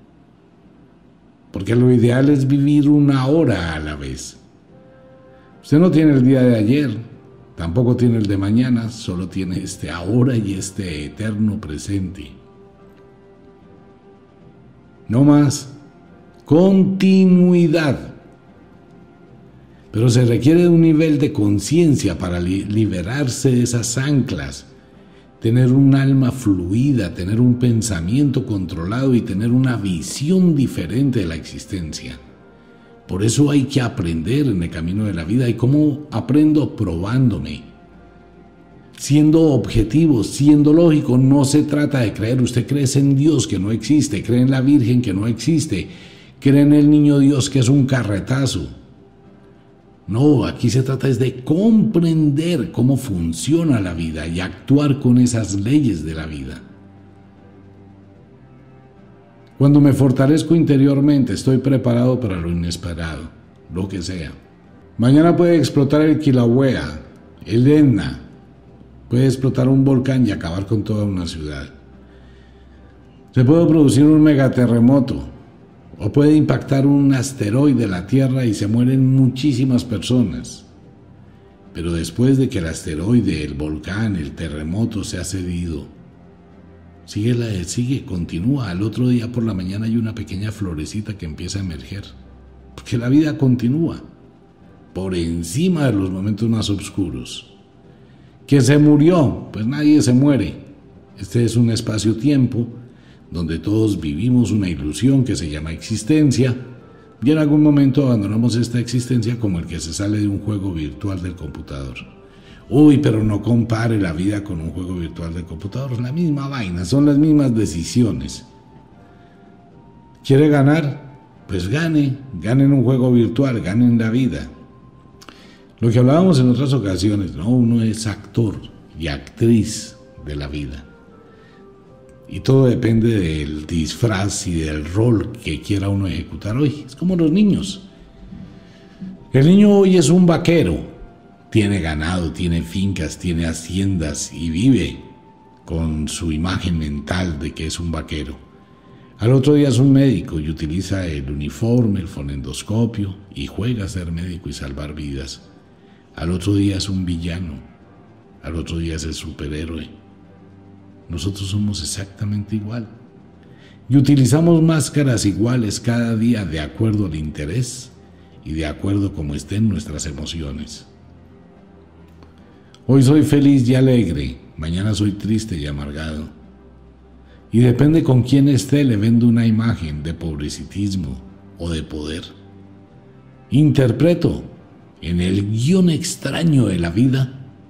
porque lo ideal es vivir una hora a la vez. Usted no tiene el día de ayer, tampoco tiene el de mañana, solo tiene este ahora y este eterno presente. No más. Continuidad. Pero se requiere de un nivel de conciencia para li- liberarse de esas anclas, tener un alma fluida, tener un pensamiento controlado y tener una visión diferente de la existencia. Por eso hay que aprender en el camino de la vida. ¿Y cómo aprendo? Probándome, siendo objetivo, siendo lógico. No se trata de creer. Usted cree en Dios que no existe, cree en la Virgen que no existe, cree en el niño Dios que es un carretazo. No, aquí se trata es de comprender cómo funciona la vida y actuar con esas leyes de la vida. Cuando me fortalezco interiormente, estoy preparado para lo inesperado, lo que sea. Mañana puede explotar el Kilauea, el Etna, puede explotar un volcán y acabar con toda una ciudad. Se puede producir un megaterremoto, o puede impactar un asteroide en la Tierra y se mueren muchísimas personas. Pero después de que el asteroide, el volcán, el terremoto se ha cedido, sigue, la, sigue, continúa. Al otro día por la mañana hay una pequeña florecita que empieza a emerger. Porque la vida continúa, por encima de los momentos más oscuros. ¿Que se murió? Pues nadie se muere. Este es un espacio-tiempo donde todos vivimos una ilusión que se llama existencia, y en algún momento abandonamos esta existencia como el que se sale de un juego virtual del computador. Uy, pero no compare la vida con un juego virtual del computador, es la misma vaina, son las mismas decisiones. ¿Quiere ganar? Pues gane, gane en un juego virtual, gane en la vida. Lo que hablábamos en otras ocasiones, ¿no? Uno es actor y actriz de la vida. Y todo depende del disfraz y del rol que quiera uno ejecutar hoy. Es como los niños. El niño hoy es un vaquero. Tiene ganado, tiene fincas, tiene haciendas y vive con su imagen mental de que es un vaquero. Al otro día es un médico y utiliza el uniforme, el fonendoscopio y juega a ser médico y salvar vidas. Al otro día es un villano. Al otro día es el superhéroe. Nosotros somos exactamente igual y utilizamos máscaras iguales cada día de acuerdo al interés y de acuerdo como estén nuestras emociones. Hoy soy feliz y alegre, mañana soy triste y amargado. Y depende con quién esté, le vendo una imagen de pobrecitismo o de poder. interpreto en el guión extraño de la vida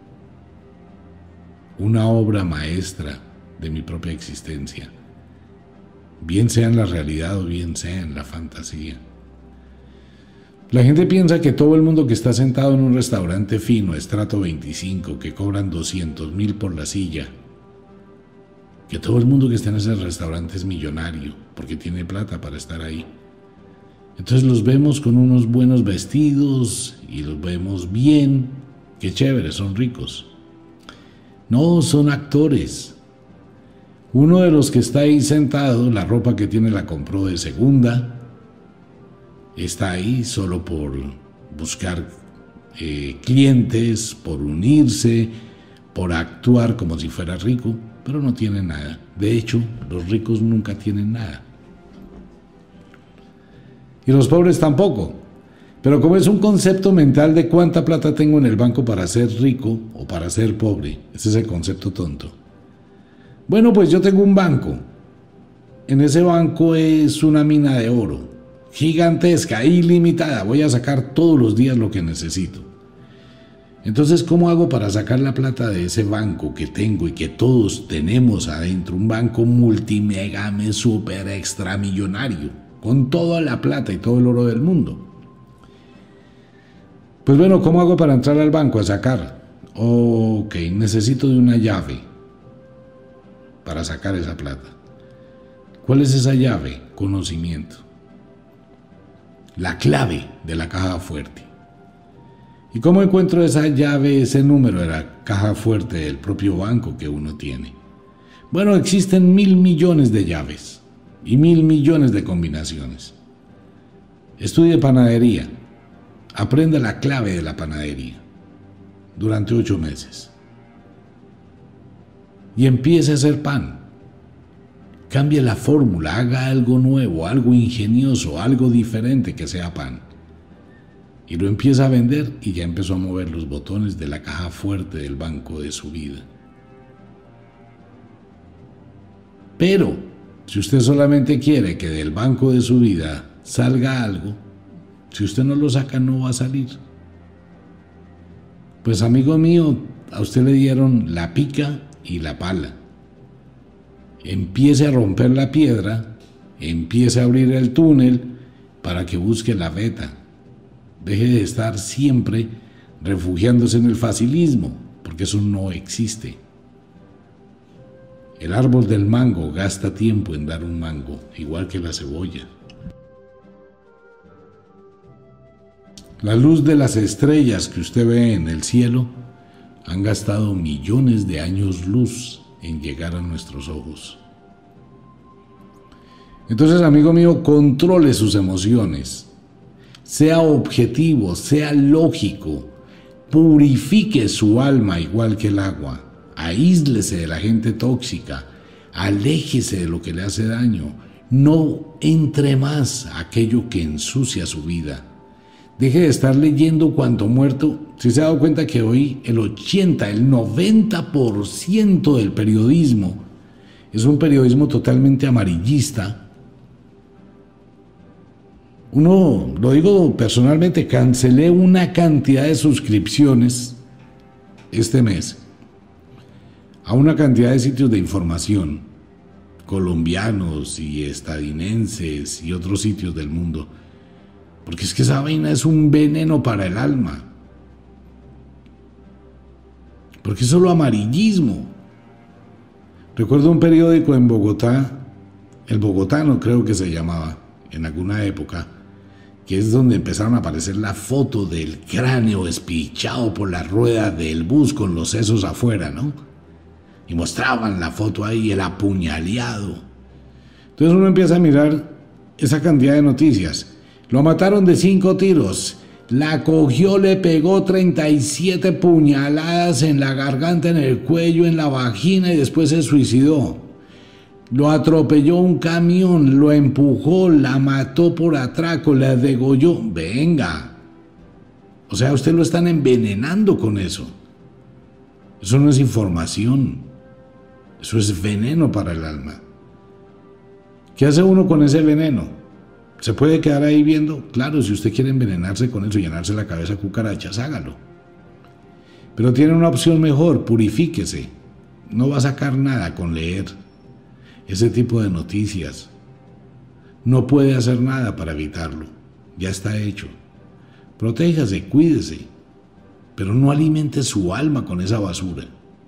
una obra maestra de mi propia existencia, bien sea en la realidad o bien sea en la fantasía. La gente piensa que todo el mundo que está sentado en un restaurante fino, estrato veinticinco, que cobran doscientos mil por la silla, que todo el mundo que está en ese restaurante es millonario, porque tiene plata para estar ahí. Entonces los vemos con unos buenos vestidos y los vemos bien, qué chévere, son ricos. No, son actores. Uno de los que está ahí sentado, la ropa que tiene la compró de segunda, está ahí solo por buscar eh, clientes, por unirse, por actuar como si fuera rico, pero no tiene nada. De hecho, los ricos nunca tienen nada. Y los pobres tampoco. Pero como es un concepto mental de cuánta plata tengo en el banco para ser rico o para ser pobre, ese es el concepto tonto. Bueno, pues yo tengo un banco. En ese banco es una mina de oro, gigantesca, ilimitada. Voy a sacar todos los días lo que necesito. Entonces, ¿cómo hago para sacar la plata de ese banco que tengo y que todos tenemos adentro? Un banco multimegame, super extra millonario, con toda la plata y todo el oro del mundo. Pues bueno, ¿cómo hago para entrar al banco a sacar? Ok, necesito de una llave para sacar esa plata. ¿Cuál es esa llave? Conocimiento. La clave de la caja fuerte. ¿Y cómo encuentro esa llave, ese número de la caja fuerte del propio banco que uno tiene? Bueno, existen mil millones de llaves y mil millones de combinaciones. Estudie panadería. Aprenda la clave de la panadería durante ocho meses. Y empiece a hacer pan. Cambie la fórmula, haga algo nuevo, algo ingenioso, algo diferente que sea pan. Y lo empieza a vender y ya empezó a mover los botones de la caja fuerte del banco de su vida. Pero, si usted solamente quiere que del banco de su vida salga algo, si usted no lo saca, no va a salir. Pues amigo mío, a usted le dieron la pica y la pala. Empiece a romper la piedra, empiece a abrir el túnel para que busque la veta. Deje de estar siempre refugiándose en el facilismo, porque eso no existe. El árbol del mango gasta tiempo en dar un mango, igual que la cebolla. La luz de las estrellas que usted ve en el cielo han gastado millones de años luz en llegar a nuestros ojos. Entonces, amigo mío, controle sus emociones. Sea objetivo, sea lógico. Purifique su alma igual que el agua. Aíslese de la gente tóxica. Aléjese de lo que le hace daño. No entre más a aquello que ensucia su vida. Deje de estar leyendo cuanto muerto. Si se ha dado cuenta que hoy el ochenta, el noventa por ciento del periodismo es un periodismo totalmente amarillista. Uno, lo digo personalmente, cancelé una cantidad de suscripciones este mes a una cantidad de sitios de información colombianos y estadounidenses y otros sitios del mundo. Porque es que esa vaina es un veneno para el alma. Porque es solo amarillismo. Recuerdo un periódico en Bogotá, El Bogotano creo que se llamaba, en alguna época, que es donde empezaron a aparecer la foto del cráneo espichado por la rueda del bus con los sesos afuera, ¿no? Y mostraban la foto ahí, el apuñaleado. Entonces uno empieza a mirar esa cantidad de noticias. Lo mataron de cinco tiros, la cogió, le pegó treinta y siete puñaladas en la garganta, en el cuello, en la vagina y después se suicidó. Lo atropelló un camión, lo empujó, la mató por atraco, la degolló. Venga. O sea, usted lo están envenenando con eso. Eso no es información. Eso es veneno para el alma. ¿Qué hace uno con ese veneno? ¿Se puede quedar ahí viendo? Claro, si usted quiere envenenarse con eso y llenarse la cabeza de cucarachas, hágalo. Pero tiene una opción mejor, purifíquese. No va a sacar nada con leer ese tipo de noticias. No puede hacer nada para evitarlo. Ya está hecho. Protéjase, cuídese, pero no alimente su alma con esa basura.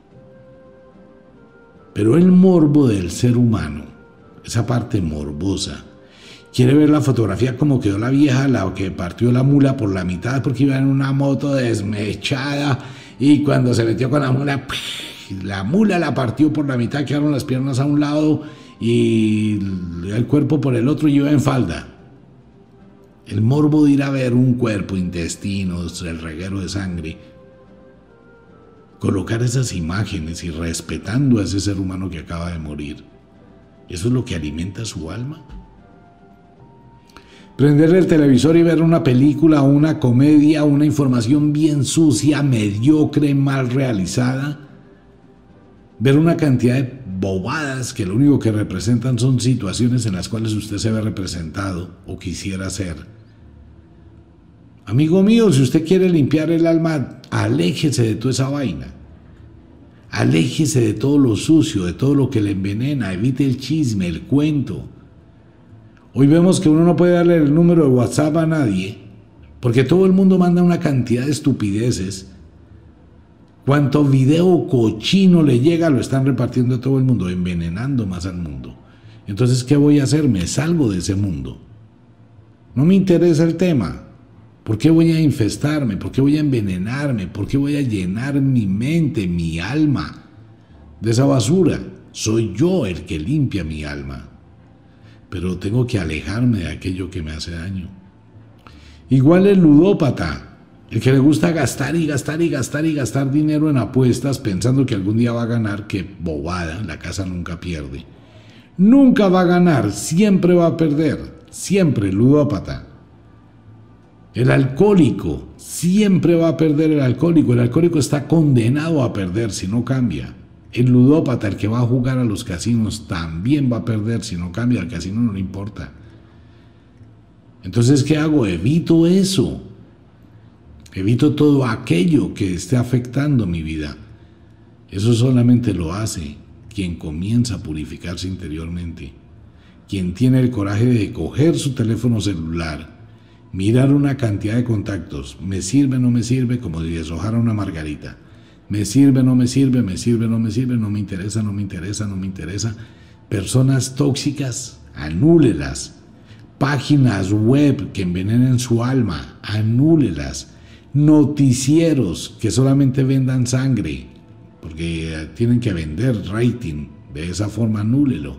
Pero el morbo del ser humano, esa parte morbosa, quiere ver la fotografía como quedó la vieja, la que partió la mula por la mitad porque iba en una moto desmechada y cuando se metió con la mula, la mula la partió por la mitad, quedaron las piernas a un lado y el cuerpo por el otro y iba en falda. El morbo de ir a ver un cuerpo, intestinos, el reguero de sangre, colocar esas imágenes y respetando a ese ser humano que acaba de morir, ¿eso es lo que alimenta su alma? Prender el televisor y ver una película, una comedia, una información bien sucia, mediocre, mal realizada, ver una cantidad de bobadas que lo único que representan son situaciones en las cuales usted se ve representado o quisiera ser. Amigo mío, si usted quiere limpiar el alma, aléjese de toda esa vaina. Aléjese de todo lo sucio, de todo lo que le envenena, evite el chisme, el cuento. Hoy vemos que uno no puede darle el número de WhatsApp a nadie, porque todo el mundo manda una cantidad de estupideces. Cuanto video cochino le llega, lo están repartiendo a todo el mundo, envenenando más al mundo. Entonces, ¿qué voy a hacer? Me salgo de ese mundo. No me interesa el tema. ¿Por qué voy a infestarme? ¿Por qué voy a envenenarme? ¿Por qué voy a llenar mi mente, mi alma de esa basura? Soy yo el que limpia mi alma. Pero tengo que alejarme de aquello que me hace daño. Igual el ludópata, el que le gusta gastar y gastar y gastar y gastar dinero en apuestas pensando que algún día va a ganar, que bobada, la casa nunca pierde. Nunca va a ganar, siempre va a perder, siempre el ludópata. El alcohólico, siempre va a perder el alcohólico. El alcohólico está condenado a perder si no cambia. El ludópata, el que va a jugar a los casinos, también va a perder si no cambia. Al casino no le importa. Entonces, ¿qué hago? Evito eso. Evito todo aquello que esté afectando mi vida. Eso solamente lo hace quien comienza a purificarse interiormente. Quien tiene el coraje de coger su teléfono celular, mirar una cantidad de contactos, me sirve, no me sirve, como si deshojara una margarita. Me sirve, no me sirve, me sirve, no me sirve, no me interesa, no me interesa, no me interesa. Personas tóxicas, anúlelas. Páginas web que envenenen su alma, anúlelas. Noticieros que solamente vendan sangre, porque tienen que vender rating, de esa forma anúlelo.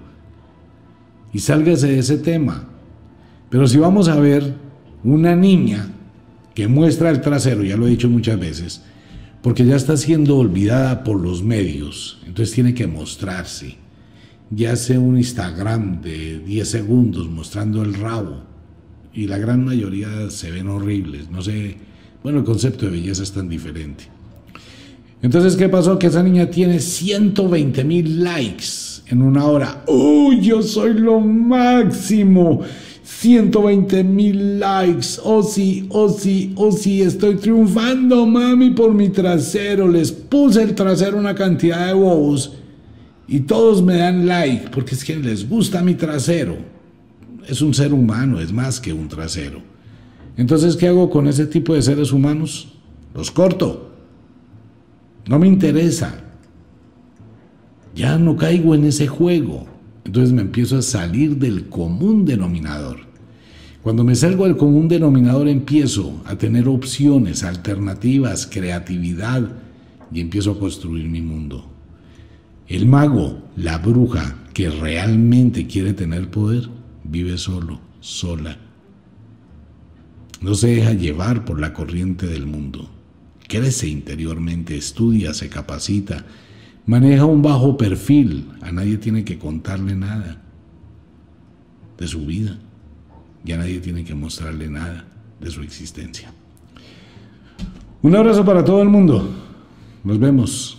Y sálgase de ese tema. Pero si vamos a ver una niña que muestra el trasero, ya lo he dicho muchas veces, porque ya está siendo olvidada por los medios, entonces tiene que mostrarse. Ya sea un Instagram de diez segundos mostrando el rabo, y la gran mayoría se ven horribles, no sé, bueno, el concepto de belleza es tan diferente. Entonces, ¿qué pasó? Que esa niña tiene ciento veinte mil likes en una hora. ¡Uy, yo soy lo máximo! ciento veinte mil likes, oh sí, oh sí, oh sí, estoy triunfando, mami, por mi trasero. Les puse el trasero una cantidad de bobos y todos me dan like porque es que les gusta mi trasero. Es un ser humano, es más que un trasero. Entonces, ¿qué hago con ese tipo de seres humanos? Los corto. No me interesa. Ya no caigo en ese juego. Entonces me empiezo a salir del común denominador. Cuando me salgo del común denominador empiezo a tener opciones, alternativas, creatividad y empiezo a construir mi mundo. El mago, la bruja que realmente quiere tener poder, vive solo, sola. No se deja llevar por la corriente del mundo. Crece interiormente, estudia, se capacita, maneja un bajo perfil. A nadie tiene que contarle nada de su vida. Y a nadie tiene que mostrarle nada de su existencia. Un abrazo para todo el mundo. Nos vemos.